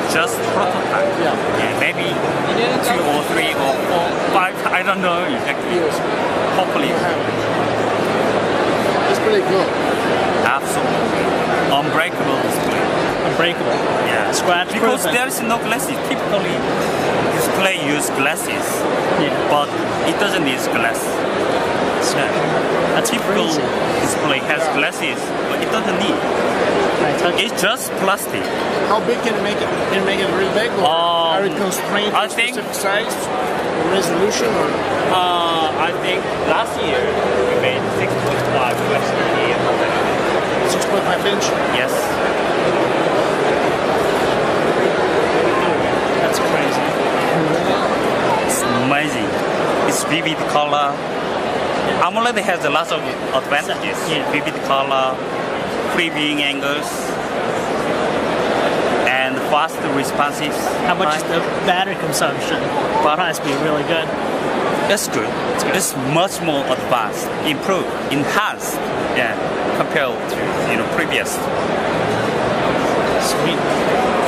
just prototype. Yeah. Maybe 2 or 3 or 4, 5. I don't know exactly. Hopefully. It's pretty cool. Absolutely. Unbreakable display. Unbreakable. Yeah. Scratch Because proof. there is no glasses. Typically, display use glasses, Yeah. but it doesn't use glass. That's Typical crazy. display has glasses, but it doesn't need. I touch it. It's just plastic. How big can it make it? Can it make it really big? Or are it constrained to I a think- specific size or resolution? Or I think last year we made 6.5 USD. 6.5 inch? Yes. That's crazy. It's amazing. It's vivid color. AMOLED has a lot of advantages. Yeah. Vivid color, free viewing angles, and fast responses. How much is the battery consumption? But- Must be really good. That's good. It's much more advanced, improved, enhanced, compared to previous. Sweet.